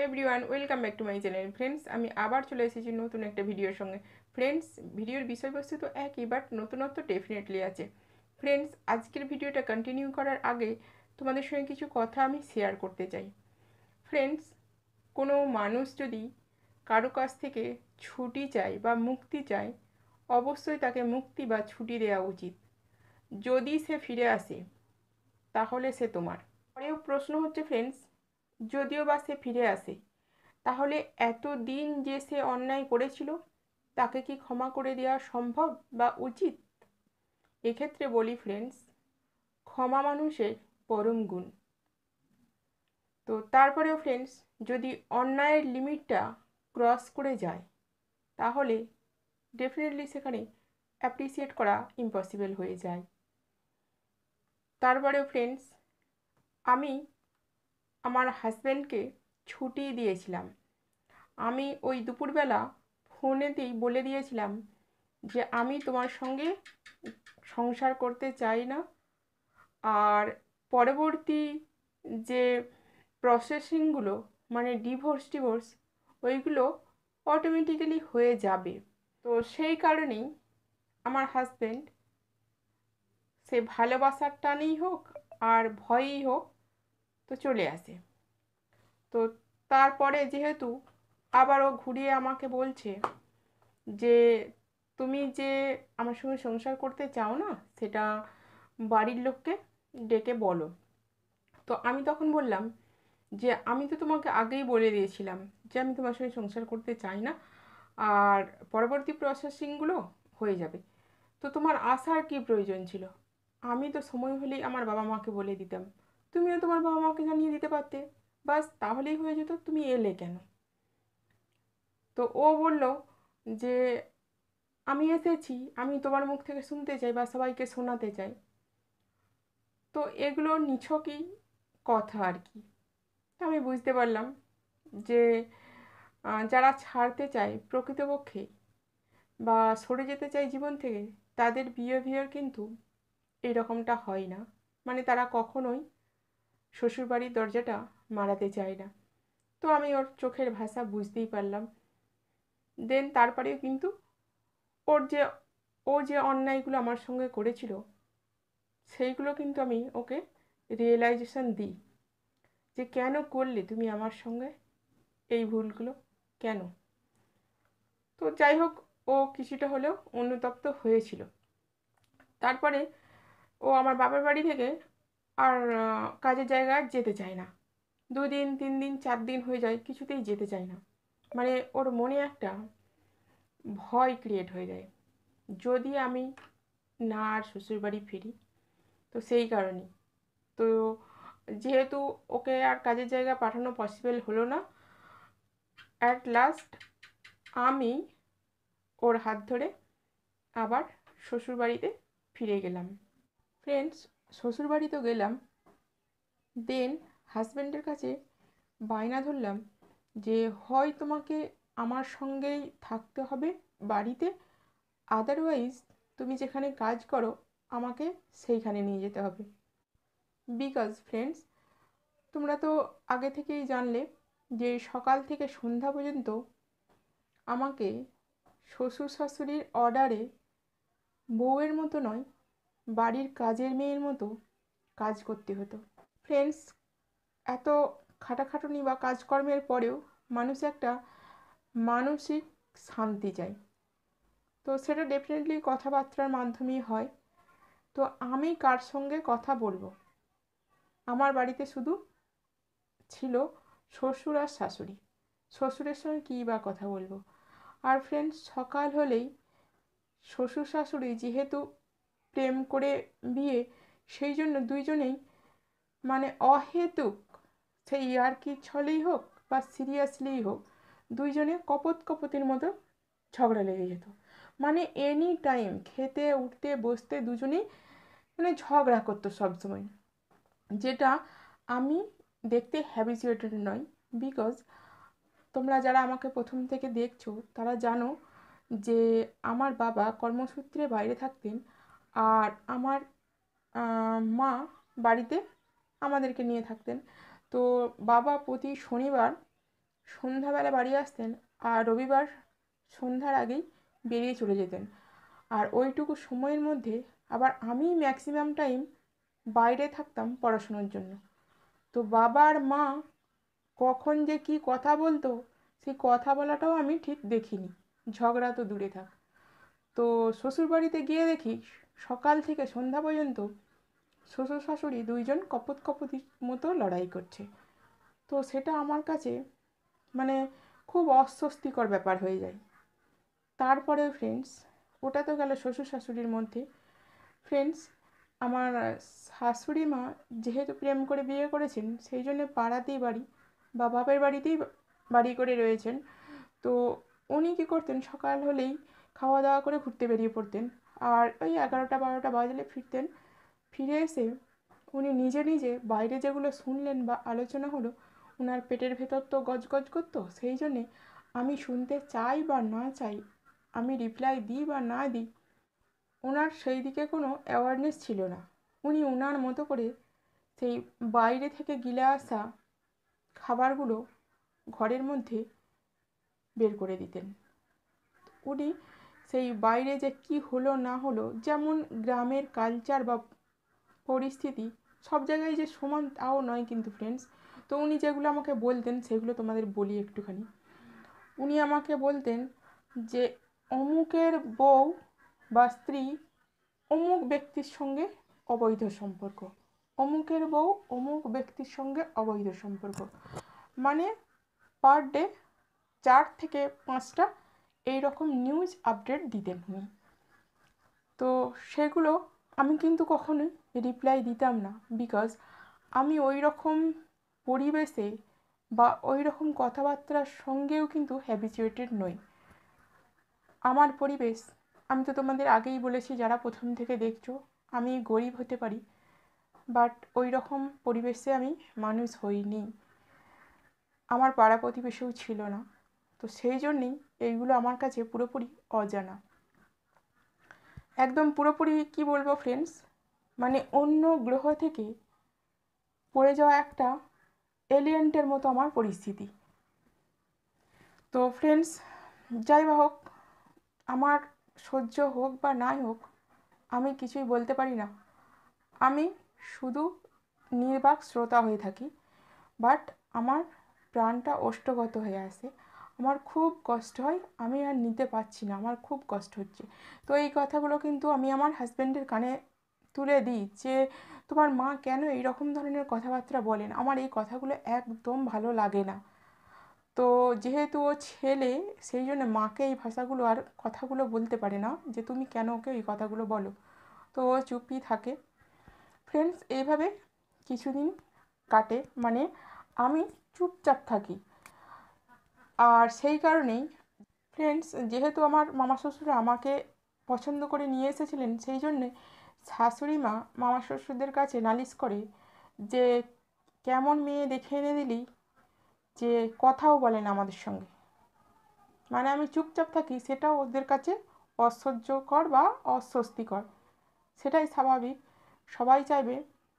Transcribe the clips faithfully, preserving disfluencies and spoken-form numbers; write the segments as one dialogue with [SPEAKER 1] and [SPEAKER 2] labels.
[SPEAKER 1] Everyone, welcome back to my channel. Friends, আমি আবার চলে এসেছি নতুন একটা ভিডিওর সঙ্গে। ফ্রেন্ডস, ভিডিওর বিষয়বস্তু তো একই, বাট নতুনত্ব ডেফিনেটলি আছে। ফ্রেন্ডস, আজকের ভিডিওটা কন্টিনিউ করার আগে তোমাদের সঙ্গে কিছু কথা আমি শেয়ার করতে চাই। ফ্রেন্ডস, কোনো মানুষ যদি কারো কাছ থেকে ছুটি চায় বা মুক্তি চায়, অবশ্যই তাকে মুক্তি বা ছুটি দেওয়া উচিত। যদি সে ফিরে আসে তাহলে সে তোমার। পরেও প্রশ্ন হচ্ছে ফ্রেন্ডস, যদিও বা সে ফিরে আসে, তাহলে এতদিন যে সে অন্যায় করেছিল তাকে কি ক্ষমা করে দেওয়া সম্ভব বা উচিত? এক্ষেত্রে বলি ফ্রেন্ডস, ক্ষমা মানুষের পরম গুণ। তো তারপরেও ফ্রেন্ডস, যদি অন্যায়ের লিমিটটা ক্রস করে যায় তাহলে ডেফিনেটলি সেখানে অ্যাপ্রিসিয়েট করা ইম্পসিবল হয়ে যায়। তারপরেও ফ্রেন্ডস, আমি আমার হাজব্যান্ডকে ছুটি দিয়েছিলাম। আমি ওই দুপুরবেলা ফোনেতেই বলে দিয়েছিলাম যে আমি তোমার সঙ্গে সংসার করতে চাই না, আর পরবর্তী যে প্রসেসিংগুলো মানে ডিভোর্স ডিভোর্স ওইগুলো অটোমেটিক্যালি হয়ে যাবে। তো সেই কারণেই আমার হাজব্যান্ড, সে ভালোবাসার টানেই হোক আর ভয়েই হোক, তো চলে আসে। তো তারপরে যেহেতু আবারও ঘুরিয়ে আমাকে বলছে যে তুমি যে আমার সঙ্গে সংসার করতে চাও না, সেটা বাড়ির লোককে ডেকে বলো। তো আমি তখন বললাম যে আমি তো তোমাকে আগেই বলে দিয়েছিলাম যে আমি তোমার সঙ্গে সংসার করতে চাই না, আর পরবর্তী প্রসেসিংগুলো হয়ে যাবে। তো তোমার আসার কি প্রয়োজন ছিল? আমি তো সময় হলেই আমার বাবা মাকে বলে দিতাম, তুমিও তোমার বাবা মাকে জানিয়ে দিতে পারতে, বাস তাহলেই হয়ে যেত, তুমি এলে কেন? তো ও বলল যে আমি এসেছি, আমি তোমার মুখ থেকে শুনতে চাই বা সবাইকে শোনাতে চাই। তো এগুলো নিছকই কথা আর কি। তো আমি বুঝতে পারলাম যে যারা ছাড়তে চায় প্রকৃতপক্ষে বা সরে যেতে চায় জীবন থেকে, তাদের বিহেভিয়ার কিন্তু এরকমটা হয় না। মানে তারা কখনোই শ্বশুরবাড়ির দরজাটা মারাতে চায় না। তো আমি ওর চোখের ভাষা বুঝতেই পারলাম। দেন তারপরেও কিন্তু ওর যে ও যে অন্যায়গুলো আমার সঙ্গে করেছিল সেইগুলো কিন্তু আমি ওকে রিয়েলাইজেশন দিই যে কেন করলে তুমি আমার সঙ্গে এই ভুলগুলো, কেন? তো যাই হোক, ও কিছুটা হলেও অনুতপ্ত হয়েছিল। তারপরে ও আমার বাবার বাড়ি থেকে আর কাজের জায়গায় যেতে চায় না। দুদিন তিন দিন চার দিন হয়ে যায়, কিছুতেই যেতে চায় না। মানে ওর মনে একটা ভয় ক্রিয়েট হয়ে যায় যদি আমি না আর শ্বশুরবাড়ি ফিরি। তো সেই কারণেই তো যেহেতু ওকে আর কাজের জায়গা পাঠানো পসিবল হলো না, অ্যাট লাস্ট আমি ওর হাত ধরে আবার শ্বশুরবাড়িতে ফিরে গেলাম। ফ্রেন্ডস, শ্বশুরবাড়ি তো গেলাম, দেন হাজব্যান্ডের কাছে বায়না ধরলাম যে হয় তোমাকে আমার সঙ্গেই থাকতে হবে বাড়িতে, আদারওয়াইজ তুমি যেখানে কাজ করো আমাকে সেইখানে নিয়ে যেতে হবে। বিকজ ফ্রেন্ডস, তোমরা তো আগে থেকেই জানলে যে সকাল থেকে সন্ধ্যা পর্যন্ত আমাকে শ্বশুর শাশুড়ির অর্ডারে বউয়ের মতো নয়, বাড়ির কাজের মেয়ের মতো কাজ করতে হতো। ফ্রেন্ডস, এত খাটাখাটুনি বা কাজকর্মের পরেও মানুষ একটা মানসিক শান্তি চায়। তো সেটা ডেফিনেটলি কথাবার্তার মাধ্যমেই হয়। তো আমি কার সঙ্গে কথা বলবো? আমার বাড়িতে শুধু ছিল শ্বশুর আর শাশুড়ি। শ্বশুরের সঙ্গে কী বা কথা বলবো? আর ফ্রেন্ডস, সকাল হলেই শ্বশুর শাশুড়ি যেহেতু প্রেম করে বিয়ে, সেই জন্য দুইজনেই মানে অহেতুক, সেই ইয়ার্কির ছলেই হোক বা সিরিয়াসলিই হোক, দুইজনে কপত কপতির মতো ঝগড়া লেগে যেত। মানে এনি টাইম খেতে উঠতে বসতে দুজনেই মানে ঝগড়া করতো সবসময়, যেটা আমি দেখতে হ্যাবিচুয়েটেড নই। বিকজ তোমরা যারা আমাকে প্রথম থেকে দেখছো তারা জানো যে আমার বাবা কর্মসূত্রে বাইরে থাকতেন, আর আমার মা বাড়িতে আমাদেরকে নিয়ে থাকতেন। তো বাবা প্রতি শনিবার সন্ধ্যাবেলা বাড়ি আসতেন আর রবিবার সন্ধ্যার আগেই বেরিয়ে চলে যেতেন। আর ওইটুকু সময়ের মধ্যে আবার আমি ম্যাক্সিমাম টাইম বাইরে থাকতাম পড়াশোনার জন্য। তো বাবা আর মা কখন যে কী কথা বলতো সেই কথা বলাটাও আমি ঠিক দেখিনি, ঝগড়া তো দূরে থাক। তো শ্বশুরবাড়িতে গিয়ে দেখি সকাল থেকে সন্ধ্যা পর্যন্ত শ্বশুর শাশুড়ি দুইজন কপত কপতির মতো লড়াই করছে। তো সেটা আমার কাছে মানে খুব অস্বস্তিকর ব্যাপার হয়ে যায়। তারপরে ফ্রেন্ডস, ওটা তো গেল শ্বশুর শাশুড়ির মধ্যে। ফ্রেন্ডস, আমার শাশুড়ি মা যেহেতু প্রেম করে বিয়ে করেছেন সেই জন্য পাড়াতেই বাড়ি বা বাপের বাড়িতেই বাড়ি করে রয়েছেন। তো উনি কী করতেন, সকাল হলেই খাওয়া দাওয়া করে ঘুরতে বেরিয়ে পড়তেন আর ওই এগারোটা বারোটা বাজলে ফিরতেন। ফিরে এসে উনি নিজে নিজে বাইরে যেগুলো শুনলেন বা আলোচনা হলো ওনার পেটের ভেতর তো গজগজ করতো। সেই জন্যে আমি শুনতে চাই বা না চাই, আমি রিপ্লাই দিই বা না দিই, ওনার সেই দিকে কোনো অ্যাওয়ারনেস ছিল না। উনি ওনার মতো করে সেই বাইরে থেকে গিলে আসা খাবারগুলো ঘরের মধ্যে বের করে দিতেন। উনি সেই বাইরে যে কি হলো না হলো, যেমন গ্রামের কালচার বা পরিস্থিতি সব জায়গায় যে সমান তাও নয় কিন্তু ফ্রেন্ডস। তো উনি যেগুলো আমাকে বলতেন সেগুলো তোমাদের বলি একটুখানি। উনি আমাকে বলতেন যে অমুকের বউ বা স্ত্রী অমুক ব্যক্তির সঙ্গে অবৈধ সম্পর্ক, অমুকের বউ অমুক ব্যক্তির সঙ্গে অবৈধ সম্পর্ক, মানে পার ডে চার থেকে পাঁচটা এই রকম নিউজ আপডেট দিতেন উনি। তো সেগুলো আমি কিন্তু কখনোই রিপ্লাই দিতাম না, বিকজ আমি ওই রকম পরিবেশে বা ওই রকম কথাবার্তার সঙ্গেও কিন্তু হ্যাবিচুয়েটেড নই। আমার পরিবেশ, আমি তো তোমাদের আগেই বলেছি যারা প্রথম থেকে দেখছো, আমি গরিব হতে পারি বাট ওই রকম পরিবেশে আমি মানুষ হইনি, আমার পাড়া প্রতিবেশীও ছিল না। তো সেই জন্যেই এইগুলো আমার কাছে পুরোপুরি অজানা, একদম পুরোপুরি কি বলবো ফ্রেন্ডস, মানে অন্য গ্রহ থেকে পড়ে যাওয়া একটা এলিয়েন্টের মতো আমার পরিস্থিতি। তো ফ্রেন্ডস, যাই হোক, আমার সহ্য হোক বা নাই হোক আমি কিছুই বলতে পারি না, আমি শুধু নির্বাক শ্রোতা হয়ে থাকি। বাট আমার প্রাণটা ওষ্ঠগত হয়ে আসে, আমার খুব কষ্ট হয়, আমি আর নিতে পারছি না, আমার খুব কষ্ট হচ্ছে। তো এই কথাগুলো কিন্তু আমি আমার হাজব্যান্ডের কানে তুলে দিই যে তোমার মা কেন এই রকম ধরনের কথাবার্তা বলেন, আমার এই কথাগুলো একদম ভালো লাগে না। তো যেহেতু ও ছেলে সেই জন্য মাকে এই ভাষাগুলো আর কথাগুলো বলতে পারে না যে তুমি কেন ওকে এই কথাগুলো বলো, তো ও চুপই থাকে। ফ্রেন্ডস, এইভাবে কিছুদিন কাটে, মানে আমি চুপচাপ থাকি। আর সেই কারণেই ফ্রেন্ডস, যেহেতু আমার মামা শ্বশুর আমাকে পছন্দ করে নিয়ে এসেছিলেন সেই জন্যে শাশুড়ি মা মামা শ্বশুরদের কাছে নালিশ করে যে কেমন মেয়ে দেখে এনে দিলি যে কথাও বলে না আমাদের সঙ্গে, মানে আমি চুপচাপ থাকি, সেটাও ওদের কাছে অসহ্যকর বা অস্বস্তিকর। সেটাই স্বাভাবিক, সবাই চাইবে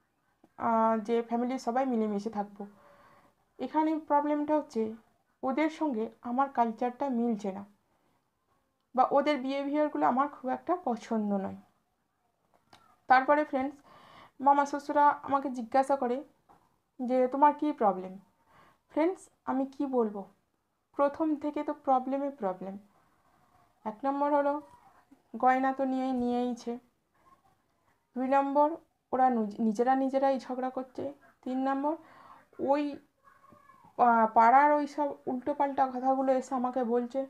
[SPEAKER 1] যে ফ্যামিলির সবাই মিলেমিশে থাকবো। এখানে প্রবলেমটা হচ্ছে ওদের সঙ্গে আমার কালচারটা মিলছে না বা ওদের বিহেভিয়ারগুলো আমার খুব একটা পছন্দ নয়। তারপরে ফ্রেন্ডস, মামা শ্বশুরা আমাকে জিজ্ঞাসা করে যে তোমার কী প্রবলেম। ফ্রেন্ডস, আমি কি বলবো, প্রথম থেকে তো প্রবলেমে প্রবলেম। এক নম্বর হলো গয়না তো নিয়েই নিয়েইছে, দুই নম্বর ওরা নিজেরা নিজেরাই ঝগড়া করছে, তিন নম্বর ওই পাড়ার ওই সব উল্টোপাল্টা কথাগুলো এসে আমাকে বলছে।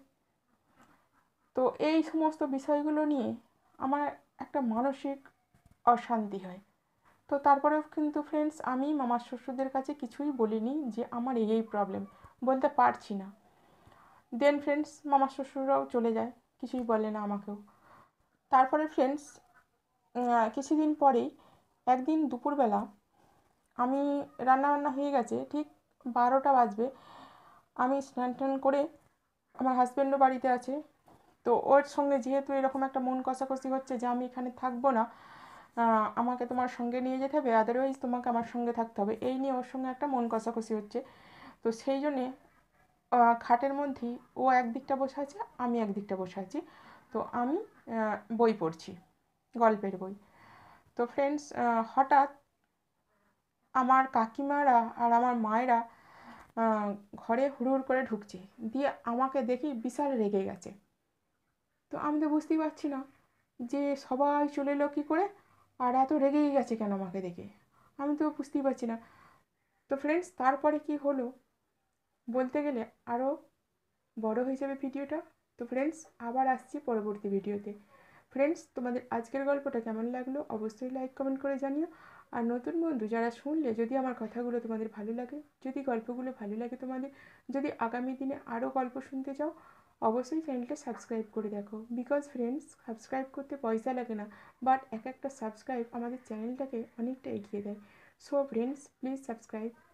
[SPEAKER 1] তো এই সমস্ত বিষয়গুলো নিয়ে আমার একটা মানসিক অশান্তি হয়। তো তারপরেও কিন্তু ফ্রেন্ডস আমি মামার শ্বশুরদের কাছে কিছুই বলিনি যে আমার এই এই প্রবলেম, বলতে পারছি না। দেন ফ্রেন্ডস মামার শ্বশুররাও চলে যায়, কিছুই বলে না আমাকেও। তারপরে ফ্রেন্ডস কিছুদিন পরেই একদিন দুপুরবেলা আমি রান্নাবান্না হয়ে গেছে, ঠিক বারোটা বাজবে, আমি স্নান টান করে আমার হাজব্যান্ডও বাড়িতে আছে, তো ওর সঙ্গে যেহেতু এরকম একটা মন কষাকষি হচ্ছে যে আমি এখানে থাকবো না, আমাকে তোমার সঙ্গে নিয়ে যেতে হবে, আদারওয়াইজ তোমাকে আমার সঙ্গে থাকতে হবে, এই নিয়ে ওর সঙ্গে একটা মন কষাকষি হচ্ছে। তো সেই জন্যে আহ, খাটের মধ্যেই ও একদিকটা বসে আছে, আমি একদিকটা বসে আছি। তো আমি আহ, বই পড়ছি, গল্পের বই। তো ফ্রেন্ডস, হঠাৎ আমার কাকিমারা আর আমার মায়েরা আহ, ঘরে হুড়হুড় করে ঢুকছে, দিয়ে আমাকে দেখি বিশাল রেগে গেছে। তো আমি তো বুঝতেই পারছি না যে সবাই চলে এলো কী করে, আর এত রেগেই গেছে কেন আমাকে দেখে, আমি তো বুঝতেই পারছি না। তো ফ্রেন্ডস, তারপরে কি হলো বলতে গেলে আরও বড় হয়ে যাবে ভিডিওটা। তো ফ্রেন্ডস, আবার আসছি পরবর্তী ভিডিওতে। ফ্রেন্ডস, তোমাদের আজকের গল্পটা কেমন লাগলো অবশ্যই লাইক কমেন্ট করে জানিও। আর নতুন বন্ধু যারা শুনলে, যদি আমার কথাগুলো তোমাদের ভালো লাগে, যদি গল্পগুলো ভালো লাগে তোমাদের, যদি আগামী দিনে আরও গল্প শুনতে চাও, অবশ্যই চ্যানেলটা সাবস্ক্রাইব করে দেখো। বিকজ ফ্রেন্ডস, সাবস্ক্রাইব করতে পয়সা লাগে না, বাট এক একটা সাবস্ক্রাইব আমাদের চ্যানেলটাকে অনেকটা এগিয়ে দেয়। So friends, please subscribe.